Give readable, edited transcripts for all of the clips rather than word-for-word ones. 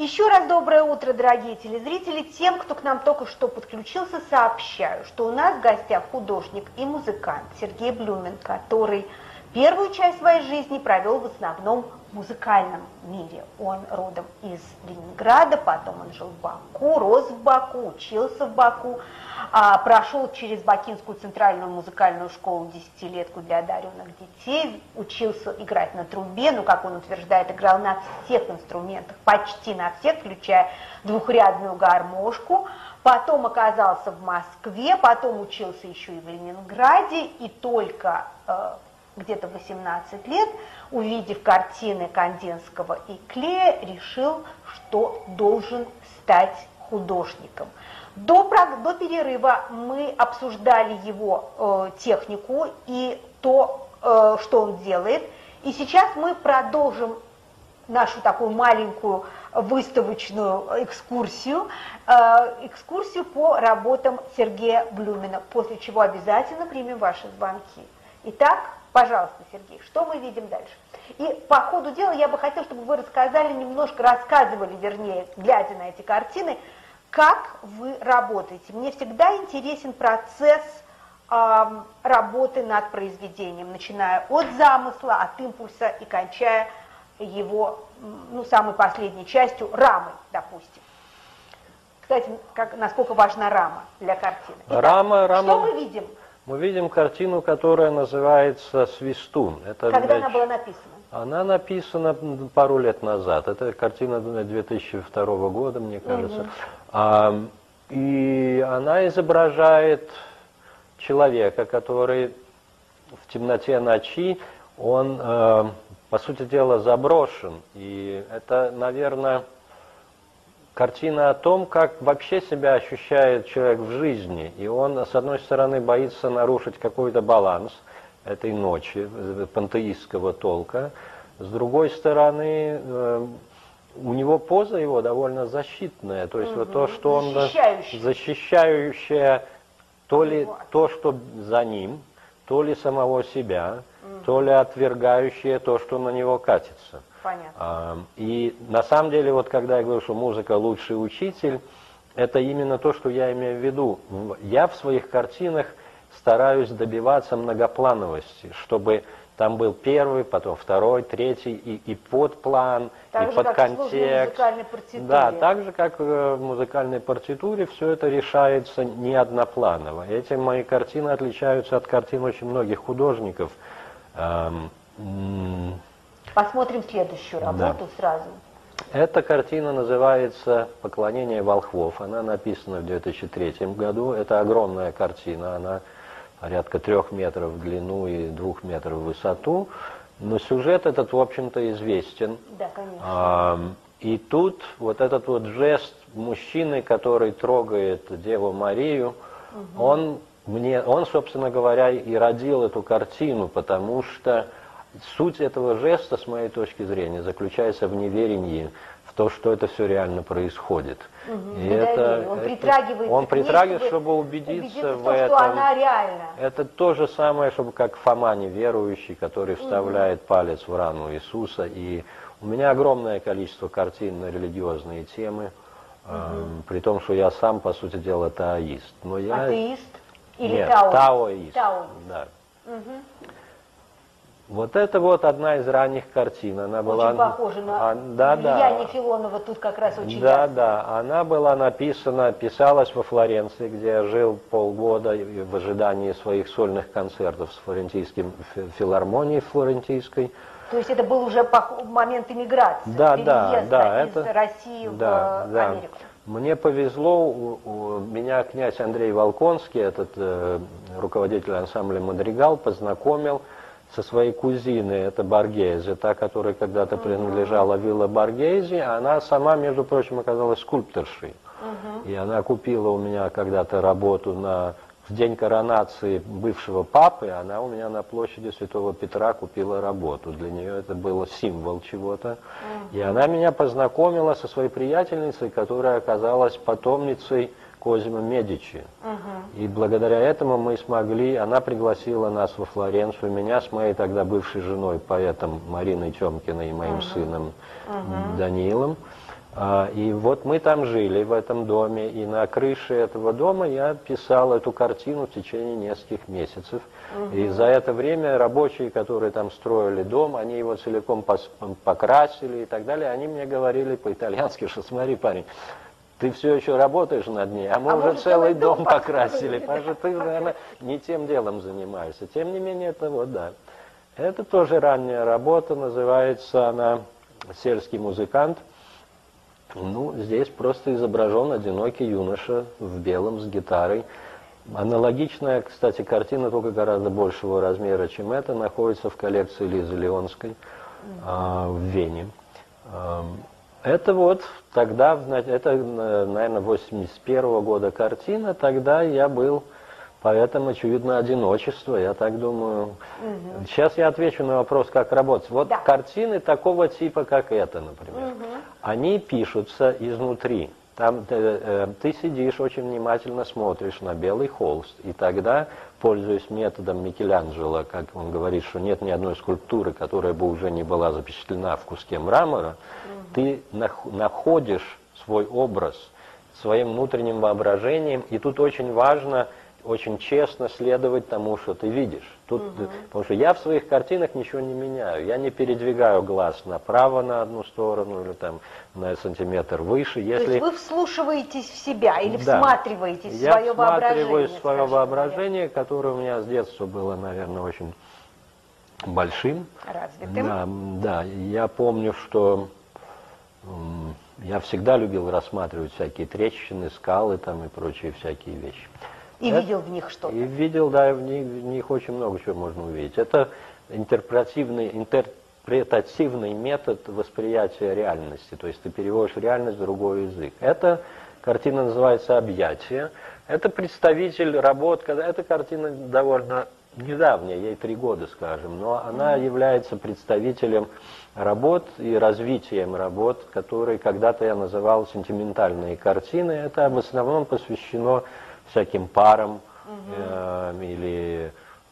Еще раз доброе утро, дорогие телезрители. Тем, кто к нам только что подключился, сообщаю, что у нас в гостях художник и музыкант Сергей Блюмин, который первую часть своей жизни провел в основном в музыкальном мире. Он родом из Ленинграда, потом он жил в Баку, рос в Баку, учился в Баку, прошел через Бакинскую центральную музыкальную школу десятилетку для одаренных детей, учился играть на трубе, но, как он утверждает, играл на всех инструментах, почти на всех, включая двухрядную гармошку. Потом оказался в Москве, потом учился еще и в Ленинграде, и только где-то 18 лет, увидев картины Кандинского и Клея, решил, что должен стать художником. До перерыва мы обсуждали его технику и то, что он делает. И сейчас мы продолжим нашу такую маленькую выставочную экскурсию по работам Сергея Блюмина, после чего обязательно примем ваши звонки. Итак, пожалуйста, Сергей, что мы видим дальше? И по ходу дела я бы хотела, чтобы вы рассказывали, вернее, глядя на эти картины, как вы работаете. Мне всегда интересен процесс работы над произведением, начиная от замысла, от импульса и кончая его, самой последней частью, рамой, допустим. Кстати, насколько важна рама для картины. Итак, рама. Что мы видим? Мы видим картину, которая называется «Свистун». Когда она была написана? Она написана пару лет назад. Это картина 2002 года, мне кажется. И она изображает человека, который в темноте ночи, он, по сути дела, заброшен. И это, наверное, картина о том, как вообще себя ощущает человек в жизни. И он, с одной стороны, боится нарушить какой-то баланс этой ночи, пантеистского толка. С другой стороны, у него поза его довольно защитная. То есть вот то, что он защищающее то ли то, что за ним, то ли самого себя, то ли отвергающее то, что на него катится. Понятно. И на самом деле, вот когда я говорю, что музыка лучший учитель, это именно то, что я имею в виду. Я в своих картинах стараюсь добиваться многоплановости, чтобы там был первый, потом второй, третий и подплан, так и же, подконтекст. Да, так же, как в музыкальной партитуре, все это решается не однопланово. Этим мои картины отличаются от картин очень многих художников. Посмотрим следующую работу сразу. Эта картина называется «Поклонение волхвов». Она написана в 2003 году. Это огромная картина. Она порядка 3 метров в длину и 2 метров в высоту. Но сюжет этот, в общем-то, известен. Да, конечно. И тут вот этот вот жест мужчины, который трогает Деву Марию, он, собственно говоря, и родил эту картину, потому что суть этого жеста, с моей точки зрения, заключается в неверии в то, что это все реально происходит. И он притрагивает, чтобы убедиться в этом. Что она реальна. Это то же самое, чтобы как Фома неверующий, который вставляет палец в рану Иисуса. И у меня огромное количество картин на религиозные темы, при том, что я сам, по сути дела, таоист. Но я... Атеист или Нет, таоист? Таоист. Да. Вот это вот одна из ранних картин. Она была... Очень похожа на влияние Филонова, тут как раз очень ясно. Да, она была писалась во Флоренции, где я жил полгода в ожидании своих сольных концертов с флорентийским филармонией флорентийской. То есть это был уже момент иммиграции, переезда из России в Америку. Мне повезло, меня князь Андрей Волконский, этот руководитель ансамбля «Мадригал», познакомил со своей кузиной, это Боргезе, та, которая когда-то принадлежала вилла Боргезе, она сама, между прочим, оказалась скульпторшей. И она купила у меня когда-то работу в день коронации бывшего папы, она у меня на площади Святого Петра купила работу. Для нее это было символ чего-то. И она меня познакомила со своей приятельницей, которая оказалась потомницей Козимо Медичи. И благодаря этому мы смогли, она пригласила нас во Флоренцию, меня с моей тогда бывшей женой, поэтом Мариной Тёмкиной и моим сыном Даниилом. И вот мы там жили, в этом доме, и на крыше этого дома я писал эту картину в течение нескольких месяцев. И за это время рабочие, которые там строили дом, они его целиком покрасили и так далее, они мне говорили по-итальянски, что смотри, парень, ты все еще работаешь над ней, а мы уже целый дом покрасили, потому что ты, наверное, не тем делом занимаешься. Тем не менее, это вот, да. Это тоже ранняя работа, называется она «Сельский музыкант». Ну, здесь просто изображен одинокий юноша в белом с гитарой. Аналогичная, кстати, картина, только гораздо большего размера, чем эта, находится в коллекции Лизы Леонской в Вене. Это вот тогда, это, наверное, 81-го года картина, тогда я был поэтом, очевидно, одиночество, я так думаю. Сейчас я отвечу на вопрос, как работать. Вот да. Картины такого типа, как эта, например, они пишутся изнутри. Там ты сидишь, очень внимательно смотришь на белый холст, и тогда, пользуясь методом Микеланджело, как он говорит, что нет ни одной скульптуры, которая бы уже не была запечатлена в куске мрамора, ты находишь свой образ своим внутренним воображением, и тут очень важно очень честно следовать тому, что ты видишь. Тут, потому что я в своих картинах ничего не меняю. Я не передвигаю глаз направо на одну сторону или там на сантиметр выше. Если... То есть вы вслушиваетесь в себя или всматриваетесь в свое воображение? Я всматриваюсь в свое воображение, которое у меня с детства было, наверное, очень большим. Развитым. Да, я помню, что я всегда любил рассматривать всякие трещины, скалы там и прочие всякие вещи. И видел в них что-то? И видел, да, в них очень много чего можно увидеть. Это интерпретативный метод восприятия реальности. То есть ты переводишь реальность в другой язык. Эта картина называется «Объятие». Это представитель работ, эта картина довольно недавняя, ей 3 года, скажем, но она является представителем работ и развитием работ, которые когда-то я называл сентиментальные картины. Это в основном посвящено всяким парам или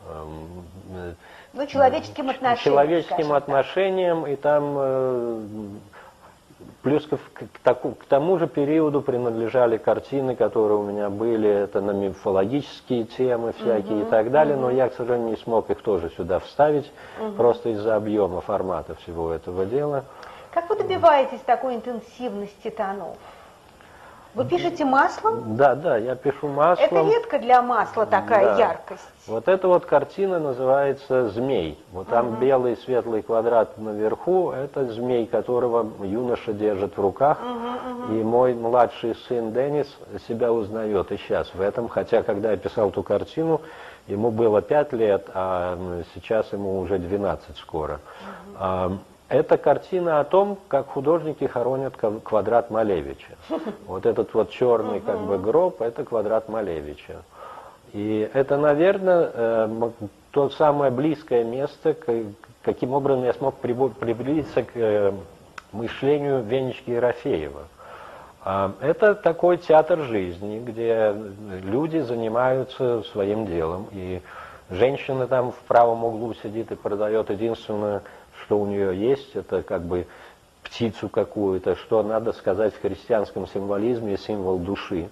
человеческим отношениям. Человеческим отношениям, и там плюс к тому же периоду принадлежали картины, которые у меня были, это на мифологические темы всякие и так далее, но я, к сожалению, не смог их тоже сюда вставить, просто из-за объема формата всего этого дела. Как вы добиваетесь такой интенсивности тонов? Вы пишете маслом? Да, я пишу маслом. Это редко для масла такая яркость. Вот эта вот картина называется «Змей». Вот там белый светлый квадрат наверху, это змей, которого юноша держит в руках. И мой младший сын Денис себя узнает и сейчас в этом. Хотя, когда я писал эту картину, ему было 5 лет, а сейчас ему уже 12 скоро. Это картина о том, как художники хоронят квадрат Малевича. Вот этот вот черный как бы гроб, это квадрат Малевича. И это, наверное, то самое близкое место, каким образом я смог приблизиться к мышлению Венечки Ерофеева. Это такой театр жизни, где люди занимаются своим делом. И женщина там в правом углу сидит и продает единственное, что у нее есть, это как бы птицу какую-то, что надо сказать в христианском символизме, символ души.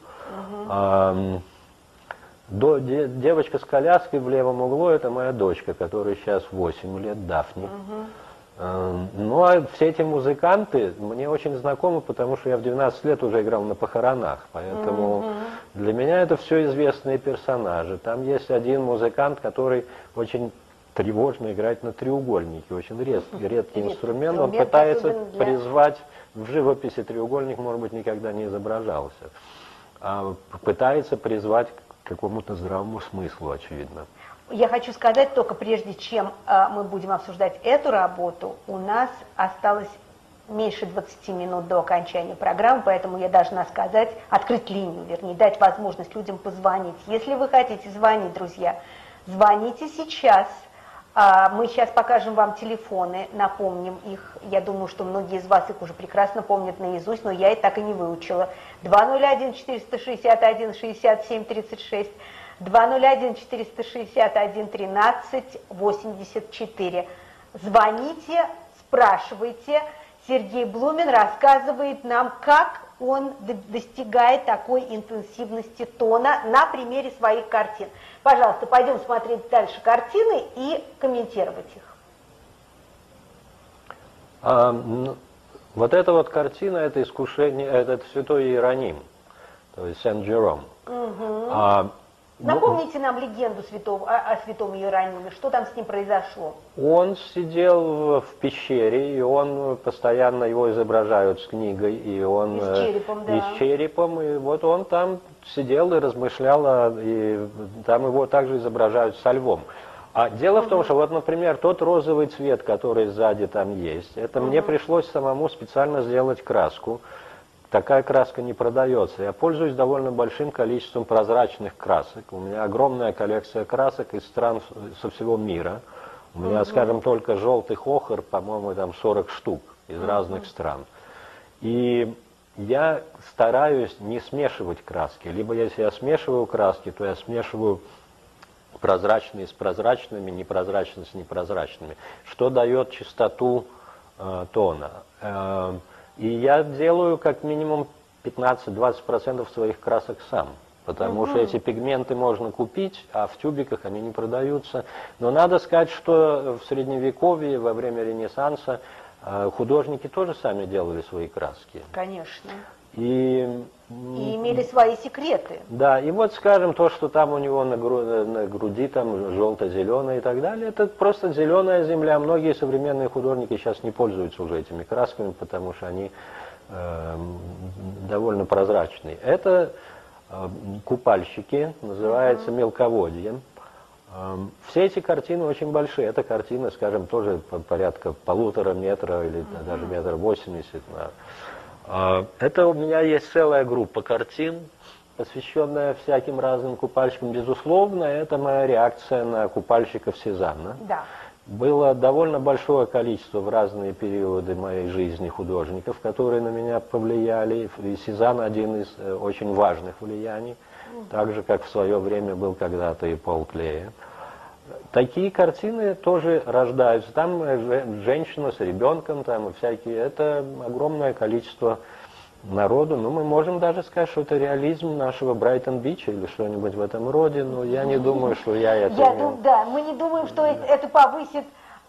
Девочка с коляской в левом углу, это моя дочка, которой сейчас 8 лет, Дафни. Ну а все эти музыканты мне очень знакомы, потому что я в 12 лет уже играл на похоронах, поэтому для меня это все известные персонажи. Там есть один музыкант, который очень тревожно играть на треугольнике, очень редкий инструмент. Он пытается призвать, в живописи треугольник, может быть, никогда не изображался, а пытается призвать к какому-то здравому смыслу, очевидно. Я хочу сказать, только прежде чем мы будем обсуждать эту работу, у нас осталось меньше 20 минут до окончания программы, поэтому я должна сказать, открыть линию, вернее, дать возможность людям позвонить. Если вы хотите звонить, друзья, звоните сейчас. Мы сейчас покажем вам телефоны, напомним их. Я думаю, что многие из вас их уже прекрасно помнят наизусть, но я и так и не выучила. 201-461-67-36, 201-461-13-84. Звоните, спрашивайте. Сергей Блумин рассказывает нам, как он достигает такой интенсивности тона на примере своих картин. Пожалуйста, пойдем смотреть дальше картины и комментировать их. Вот эта вот картина, это искушение, это святой Иероним, то есть Сент-Джером. Напомните нам легенду о святом Иерониме, что там с ним произошло? Он сидел в пещере, и он постоянно его изображают с книгой, и он с черепом, да. И с черепом, и вот он там сидел и размышлял, и там его также изображают со львом. А дело в том, что вот, например, тот розовый цвет, который сзади там есть, это мне пришлось самому специально сделать краску. Такая краска не продается. Я пользуюсь довольно большим количеством прозрачных красок. У меня огромная коллекция красок из стран со всего мира. У меня, скажем, только желтых охр, по-моему, там 40 штук из разных стран. И я стараюсь не смешивать краски. Либо если я смешиваю краски, то я смешиваю прозрачные с прозрачными, непрозрачные с непрозрачными, что дает чистоту тона. И я делаю как минимум 15-20% своих красок сам, потому что эти пигменты можно купить, а в тюбиках они не продаются. Но надо сказать, что в Средневековье, во время Ренессанса, художники тоже сами делали свои краски. Конечно. И имели свои секреты. Да, и вот, скажем, то, что там у него на груди там желто-зеленое и так далее, это просто зеленая земля. Многие современные художники сейчас не пользуются уже этими красками, потому что они довольно прозрачные. Это купальщики, называется мелководье. Все эти картины очень большие. Эта картина, скажем, тоже порядка 1,5 метра или даже 1,80 метра. Это у меня есть целая группа картин, посвященная всяким разным купальщикам. Безусловно, это моя реакция на купальщиков Сезанна. Да. Было довольно большое количество в разные периоды моей жизни художников, которые на меня повлияли. И Сезанн один из очень важных влияний, так же, как в свое время был когда-то и Пол Клея. Такие картины тоже рождаются. Там женщина с ребенком, там всякие. Это огромное количество народу. Ну, мы можем даже сказать, что это реализм нашего Брайтон-Бича или что-нибудь в этом роде, но я не думаю, что я это... Да, мы не думаем, что это повысит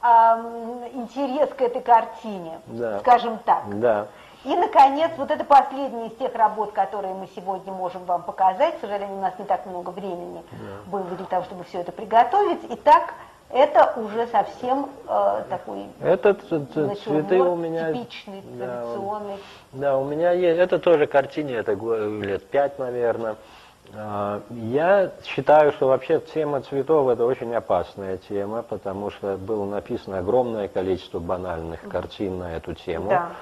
интерес к этой картине, скажем так. Да. И, наконец, вот это последняя из тех работ, которые мы сегодня можем вам показать. К сожалению, у нас не так много времени было для того, чтобы все это приготовить. Итак, это уже совсем такой цветы у меня типичный, традиционный. Да, у меня есть. Это тоже картине, это лет 5, наверное. Я считаю, что вообще тема цветов это очень опасная тема, потому что было написано огромное количество банальных картин на эту тему. Да.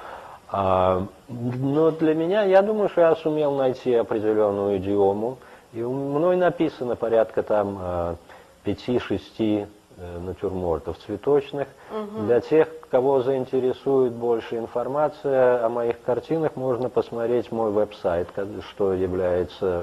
Но для меня, я думаю, что я сумел найти определенную идиому. И мной написано порядка там 5-6 натюрмортов цветочных. Для тех, кого заинтересует больше информация о моих картинах, можно посмотреть мой веб-сайт, что является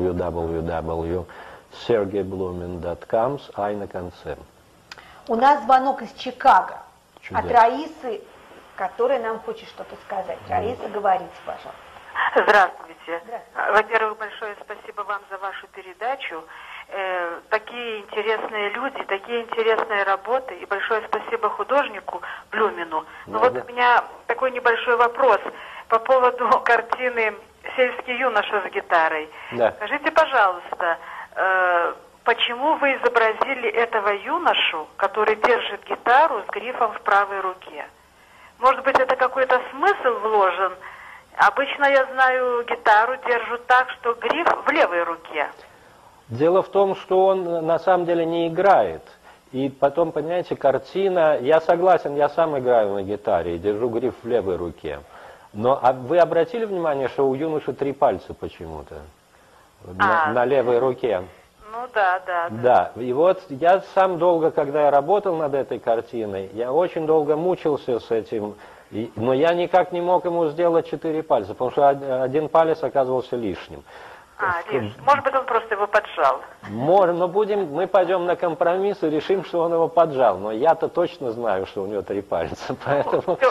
www.sergeyblumin.com с «I» на конце. У нас звонок из Чикаго. Чудесно. От Раисы, которая нам хочет что-то сказать. Раиса, говорите, пожалуйста. Здравствуйте. Во-первых, большое спасибо вам за вашу передачу. Такие интересные люди, такие интересные работы. И большое спасибо художнику Блюмину. Но вот у меня такой небольшой вопрос по поводу картины «Сельский юноша с гитарой». Да. Скажите, пожалуйста, почему вы изобразили этого юношу, который держит гитару с грифом в правой руке? Может быть, это какой-то смысл вложен? Обычно, я знаю, гитару держат так, что гриф в левой руке. Дело в том, что он на самом деле не играет. И потом, понимаете, картина... Я согласен, я сам играю на гитаре и держу гриф в левой руке. Но вы обратили внимание, что у юноши 3 пальца почему-то на левой руке? Ну да. Да, и вот я сам долго, когда я работал над этой картиной, я очень долго мучился с этим, но я никак не мог ему сделать 4 пальца, потому что 1 палец оказывался лишним. Может быть, он просто его поджал. Можно, но мы пойдем на компромисс и решим, что он его поджал, но я-то точно знаю, что у него 3 пальца, поэтому...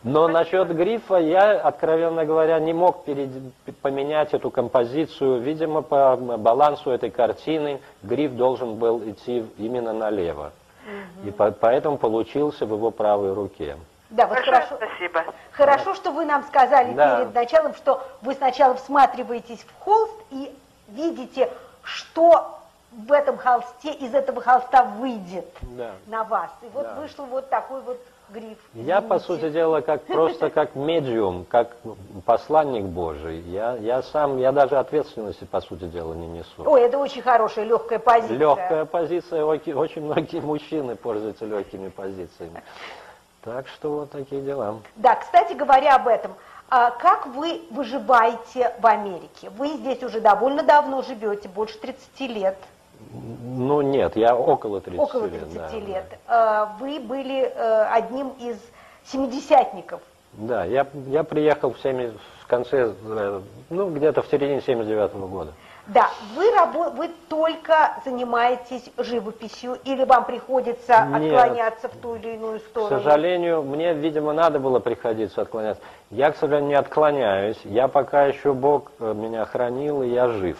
Но насчет грифа я, откровенно говоря, не мог поменять эту композицию. Видимо, по балансу этой картины гриф должен был идти именно налево. И поэтому получился в его правой руке. Да, вот хорошо, спасибо. Хорошо, что вы нам сказали Да. перед началом, что вы сначала всматриваетесь в холст и видите, что в этом холсте, из этого холста выйдет на вас. И вот вышел вот такой вот гриф. Я, по сути дела, просто как медиум, как посланник Божий. Я даже ответственности, по сути дела, не несу. Ой, это очень хорошая, легкая позиция. Легкая позиция, очень многие мужчины пользуются легкими позициями. Так что вот такие дела. Да, кстати говоря об этом, как вы выживаете в Америке? Вы здесь уже довольно давно живете, больше 30 лет. Ну нет, я около 30 лет. Около 30 да, лет. Да. Вы были одним из семидесятников. Да, я приехал в конце, где-то в середине 79-го года. Да, вы только занимаетесь живописью или вам приходится отклоняться в ту или иную сторону? К сожалению, мне, видимо, надо было приходиться отклоняться. Я, к сожалению, не отклоняюсь. Я пока еще Бог меня хранил, и я жив.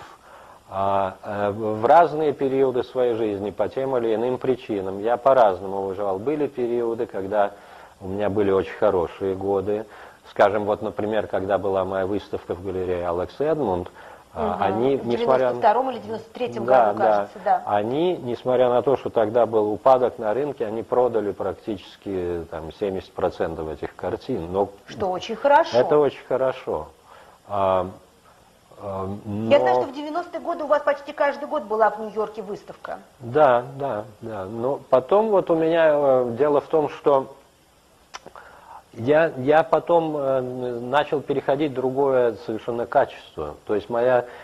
В разные периоды своей жизни, по тем или иным причинам, я по-разному выживал. Были периоды, когда у меня были очень хорошие годы. Скажем, вот, например, когда была моя выставка в галерее Алекс Эдмунд, они, в несмотря 92-м или 93-м году, кажется, да. Они, несмотря на то, что тогда был упадок на рынке, они продали практически там 70% этих картин. Что очень хорошо. Это очень хорошо. Я знаю, что в 90-е годы у вас почти каждый год была в Нью-Йорке выставка. Да. Но потом вот у меня дело в том, что я потом начал переходить в другое совершенно качество. То есть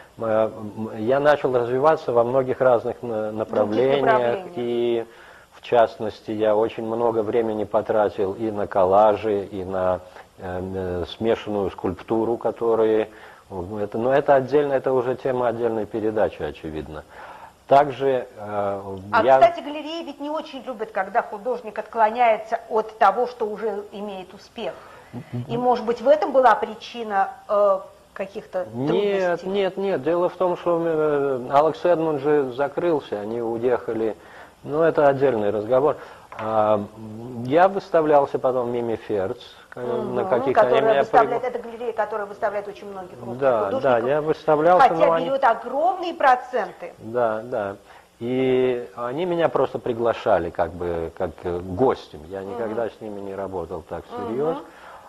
я начал развиваться во многих разных направлениях. И в частности, я очень много времени потратил и на коллажи, и на смешанную скульптуру, которые... Но это отдельно, это уже тема отдельной передачи, очевидно. Также кстати, галереи ведь не очень любят, когда художник отклоняется от того, что уже имеет успех. И, может быть, в этом была причина каких-то трудностей? Нет. Дело в том, что Алекс Эдмунд же закрылся, они уехали. Это отдельный разговор. Я выставлялся потом в Мими Ферц. На каких-то это галерея, которая выставляет очень многих русских художников. Да, я выставлялся. Хотя берет огромные проценты. Да. И они меня просто приглашали как гостем. Я никогда с ними не работал так всерьез.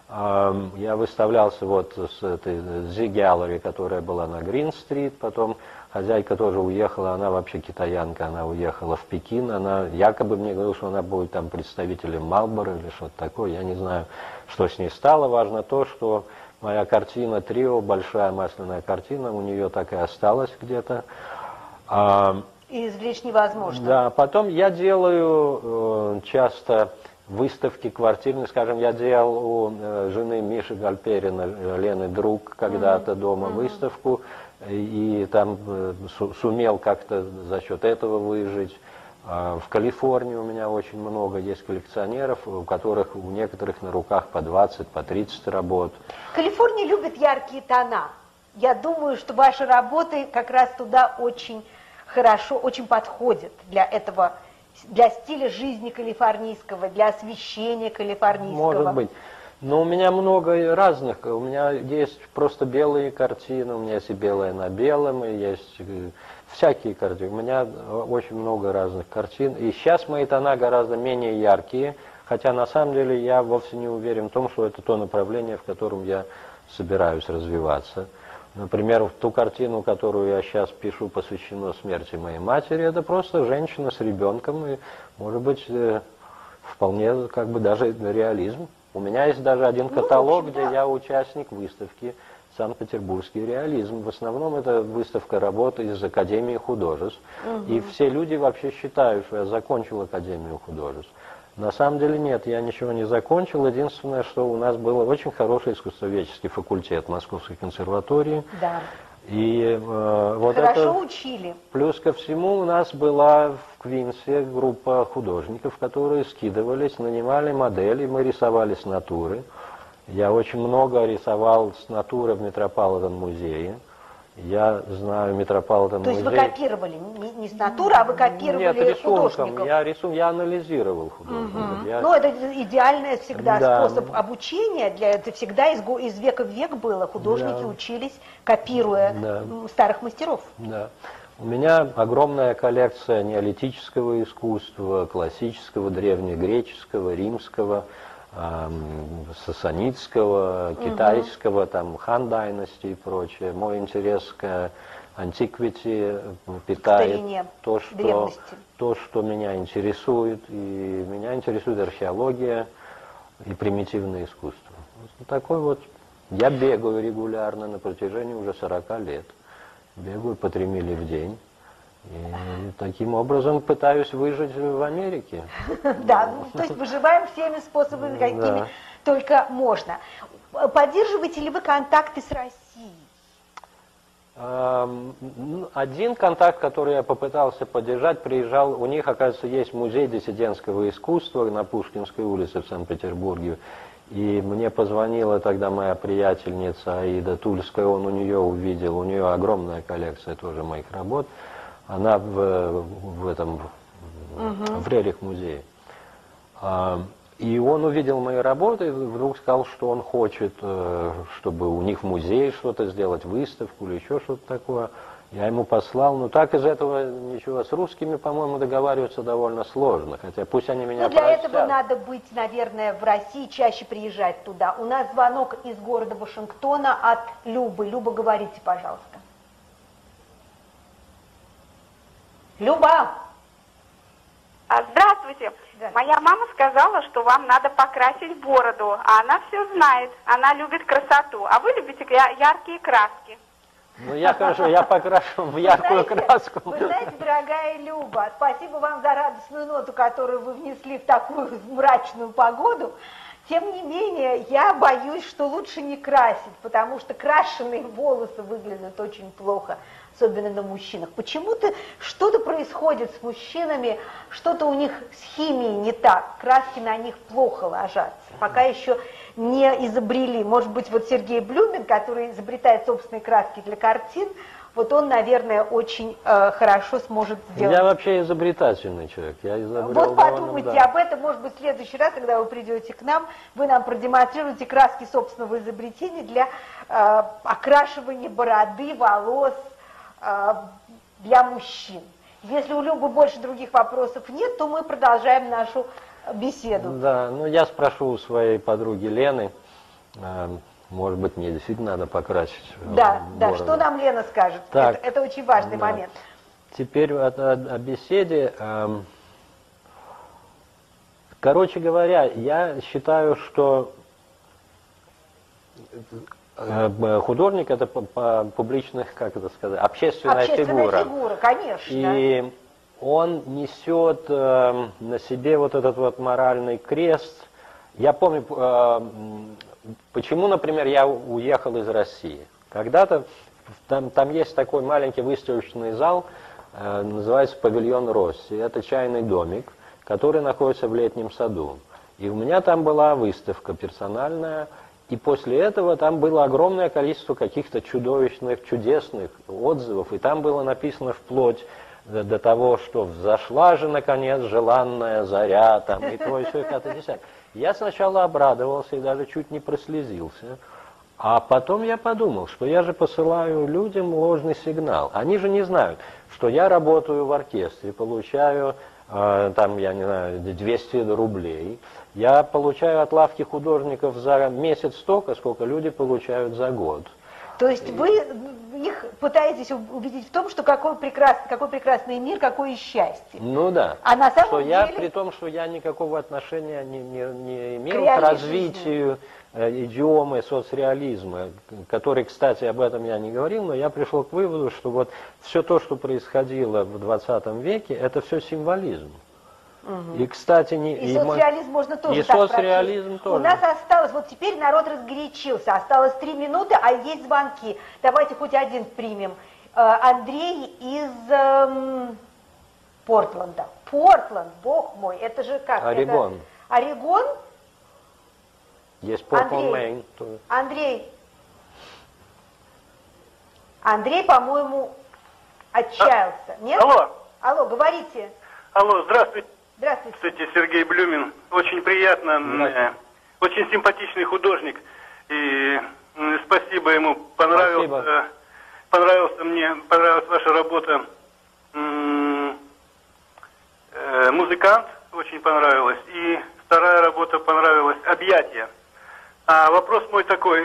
Я выставлялся вот с этой The Gallery, которая была на Грин-стрит, потом хозяйка тоже уехала, она вообще китаянка, она уехала в Пекин, она якобы мне говорила, что она будет там представителем Marlboro или что-то такое, я не знаю, что с ней стало, важно то, что моя картина «Трио», большая масляная картина, у нее так и осталась где-то. И извлечь невозможно. Да, потом я делаю часто выставки квартирные, скажем, я делал у жены Миши Гальперина, Лены Друг, когда-то дома выставку, и там сумел как-то за счет этого выжить. В Калифорнии у меня очень много есть коллекционеров, у которых у некоторых на руках по 20, по 30 работ. Калифорния любит яркие тона. Я думаю, что ваши работы как раз туда очень хорошо, очень подходят для этого, для стиля жизни калифорнийского, для освещения калифорнийского. Может быть. Но у меня много разных. У меня есть просто белые картины, у меня есть и белое на белом, и есть всякие картины. У меня очень много разных картин. И сейчас мои тона гораздо менее яркие, хотя на самом деле я вовсе не уверен в том, что это то направление, в котором я собираюсь развиваться. Например, ту картину, которую я сейчас пишу, посвящена смерти моей матери, это просто женщина с ребенком, и, может быть, вполне даже реализм. У меня есть даже один каталог, где я участник выставки «Санкт-Петербургский реализм». В основном это выставка работы из Академии художеств. И все люди вообще считают, что я закончил Академию художеств. На самом деле нет, я ничего не закончил. Единственное, что у нас был очень хороший искусствоведческий факультет Московской консерватории. Да. И вот хорошо это, учили. Плюс ко всему у нас была в Квинсе группа художников, которые скидывались, нанимали модели, мы рисовали с натуры. Я очень много рисовал с натуры в Метрополитен-музее. Я знаю Метрополитен-музей. То есть вы копировали, не с натуры, а вы копировали Нет, рисунком. художников? Я анализировал художников. Ну, это идеальный всегда Да. способ обучения. Это всегда из века в век было. Художники учились, копируя старых мастеров. Да. У меня огромная коллекция неолитического искусства, классического, древнегреческого, римского, сасанидского, китайского, там, Хан Dynasty и прочее. Мой интерес к антиквити питает то, что меня интересует. И меня интересует археология и примитивное искусство. Такой вот. Я бегаю регулярно на протяжении уже 40 лет. Бегаю по 3 мили в день. И таким образом пытаюсь выжить в Америке. Да, то есть выживаем всеми способами, какими только можно. Поддерживаете ли вы контакты с Россией? Один контакт, который я попытался поддержать, приезжал, у них, оказывается, есть музей диссидентского искусства на Пушкинской улице в Санкт-Петербурге. И мне позвонила тогда моя приятельница Аида Тульская, он у нее увидел, у нее огромная коллекция тоже моих работ. Она в Рерих-музее. И он увидел мои работы и вдруг сказал, что он хочет, чтобы у них в музее что-то сделать, выставку или еще что-то такое. Я ему послал, но так из этого ничего. С русскими, по-моему, договариваться довольно сложно, хотя пусть они меня для простят. этого надо быть, наверное, в России, чаще приезжать туда. У нас звонок из города Вашингтона от Любы. Люба, говорите, пожалуйста. Люба! Здравствуйте. Моя мама сказала, что вам надо покрасить бороду, а она все знает. Она любит красоту. А вы любите яркие краски. Ну, я покрашу в яркую краску. Вы знаете, дорогая Люба, спасибо вам за радостную ноту, которую вы внесли в такую мрачную погоду. Тем не менее, я боюсь, что лучше не красить, потому что крашеные волосы выглядят очень плохо, особенно на мужчинах. Почему-то что-то происходит с мужчинами, что-то у них с химией не так, краски на них плохо ложатся, пока еще не изобрели. Может быть, вот Сергей Блюмин, который изобретает собственные краски для картин, вот он, наверное, очень хорошо сможет сделать. Я вообще изобретательный человек. Я изобрел вот подумайте об этом, может быть, в следующий раз, когда вы придете к нам, вы нам продемонстрируете краски собственного изобретения для окрашивания бороды, волос для мужчин. Если у Любы больше других вопросов нет, то мы продолжаем нашу беседу. Да, ну я спрошу у своей подруги Лены. Может быть, мне действительно надо покрасить Да, бороду. Что нам Лена скажет? Так, это очень важный момент. Теперь о беседе. Короче говоря, я считаю, что художник — это публичная, как это сказать, общественная фигура. Фигура, конечно. И он несет на себе вот этот вот моральный крест. Я помню, почему, например, я уехал из России. Когда-то там есть такой маленький выставочный зал, называется «Павильон Росси». Это чайный домик, который находится в Летнем саду. И у меня там была выставка персональная, и после этого там было огромное количество каких-то чудовищных, чудесных отзывов, и там было написано вплоть до того, что взошла же, наконец, желанная заря, там, и то, и все, и пятое, десятое. Я сначала обрадовался и даже чуть не прослезился, а потом я подумал, что я же посылаю людям ложный сигнал. Они же не знают, что я работаю в оркестре, получаю, там, я не знаю, 200 рублей. Я получаю от лавки художников за месяц столько, сколько люди получают за год. То есть вы их пытаетесь убедить в том, что какой прекрасный мир, какое счастье. Ну да. А на самом деле... При том, что я никакого отношения не имел к развитию идиомы соцреализма, который, кстати, об этом я не говорил, но я пришел к выводу, что вот все то, что происходило в 20 веке, это все символизм. И, кстати, соцреализм можно тоже так соцреализм тоже. У нас осталось, вот теперь народ разгорячился, осталось 3 минуты, а есть звонки. Давайте хоть один примем. Андрей из Портленда. Портленд, бог мой, это же как? Орегон. Орегон? Есть Purple Rain тоже. Андрей, по-моему, отчаялся. Нет? Алло. Алло, говорите. Алло, здравствуйте. Здравствуйте. Здравствуйте, Сергей Блюмин. Очень приятно. Очень симпатичный художник. И спасибо ему. Понравилась ваша работа. Музыкант очень понравилась. И вторая работа понравилась. Объятия. А вопрос мой такой.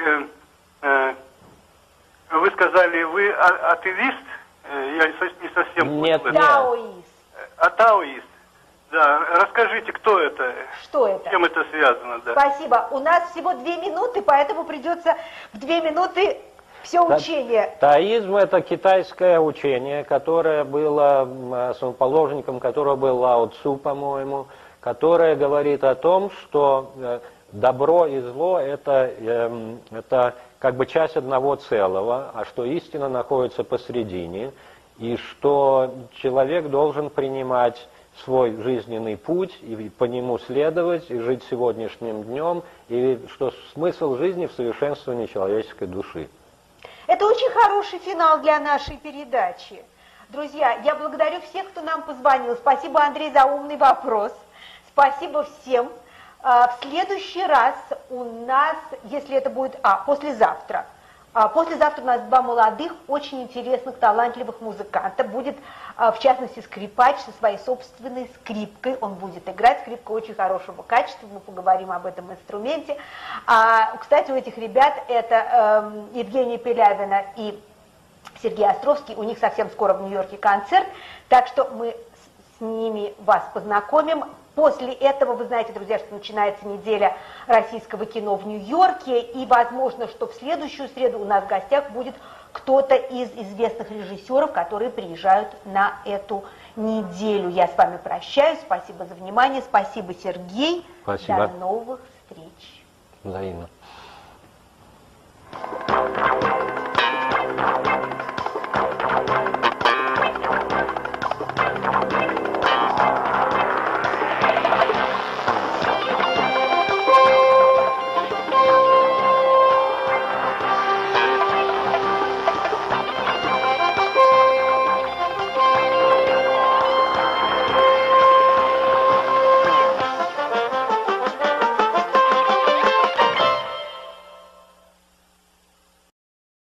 Вы сказали, вы атеист? Я не совсем Нет, понял. Таоист. Таоист. Да, расскажите, кто это? Что это? С чем это связано? Да. Спасибо. У нас всего 2 минуты, поэтому придется в 2 минуты все учение. Таоизм — это китайское учение, которое было, основоположником которого был Лао Цзу, по-моему, которое говорит о том, что добро и зло это как бы часть одного целого, а что истина находится посредине, и что человек должен принимать свой жизненный путь и по нему следовать, и жить сегодняшним днем, и что смысл жизни в совершенствовании человеческой души. Это очень хороший финал для нашей передачи. Друзья, я благодарю всех, кто нам позвонил. Спасибо, Андрей, за умный вопрос. Спасибо всем. В следующий раз у нас, если это будет, послезавтра. Послезавтра у нас 2 молодых, очень интересных, талантливых музыканта. Будет, в частности, скрипач со своей собственной скрипкой. Он будет играть, скрипка очень хорошего качества, мы поговорим об этом инструменте. Кстати, у этих ребят это Евгения Пелявина и Сергей Островский. У них совсем скоро в Нью-Йорке концерт, так что мы с ними вас познакомим. После этого, вы знаете, друзья, что начинается неделя российского кино в Нью-Йорке, и возможно, что в следующую среду у нас в гостях будет кто-то из известных режиссеров, которые приезжают на эту неделю. Я с вами прощаюсь. Спасибо за внимание. Спасибо, Сергей. Спасибо. До новых встреч. Взаимно.